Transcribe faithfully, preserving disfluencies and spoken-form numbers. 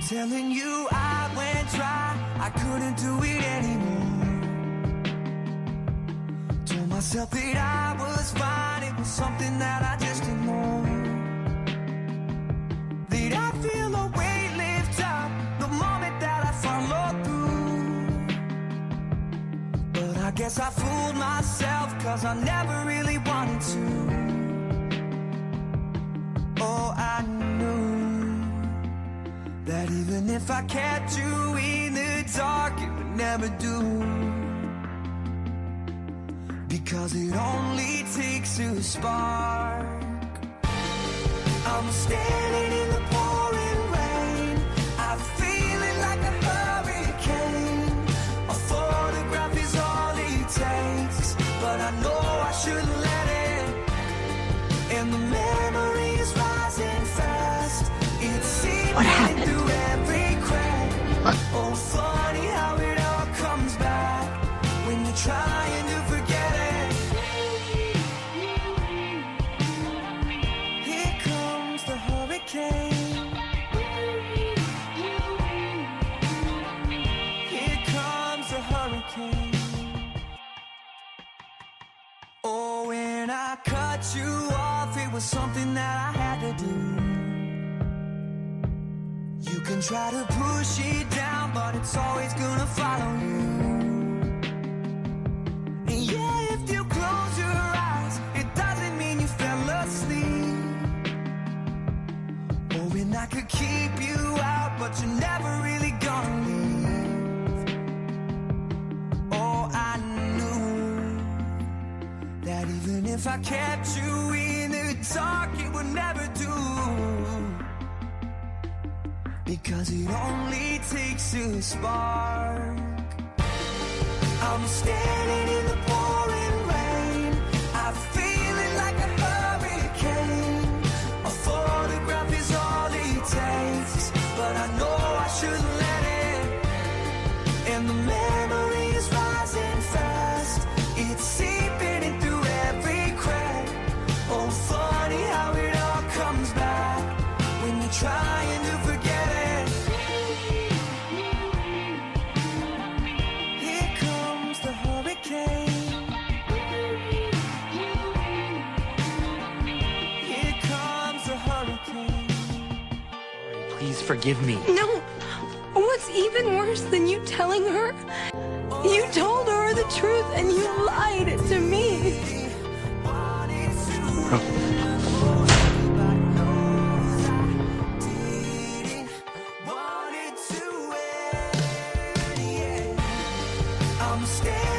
telling you I went dry, I couldn't do it anymore. Told myself that I was fine, it was something that I just ignored. That I feel a weight lift up the moment that I follow through. But I guess I fooled myself, cause I never really wanted to. Oh, I knew that even if I kept you in the dark, it would never do. Because it only takes a spark. I'm standing in the pouring rain, I'm feeling like a hurricane. A photograph is all it takes, but I know I shouldn't let it. And the memory is rising fast, it's seeping through every crack. What? Oh, funny how it all comes back when you're trying to forget it. Here comes the hurricane. Here comes the hurricane. Oh, when I cut you off, it was something that I had to do. You can try to push it down, but it's always gonna follow you. And yeah, if you close your eyes, it doesn't mean you fell asleep. Oh, and I could keep you out, but you're never really gonna leave. Oh, I knew that even if I kept you in the dark, it would never do. Because it only takes a spark. I'm standing in the pouring rain, I'm feeling like a hurricane. A photograph is all it takes, but I know I shouldn't let it. And the memory is rising fast, it's seeping in through every crack. Oh, funny how it all comes back when you're trying to forget it. Here comes the hurricane. Here comes the hurricane. Please forgive me. No, what's even worse than you telling her? You told her the truth and you lied to me. I'm standing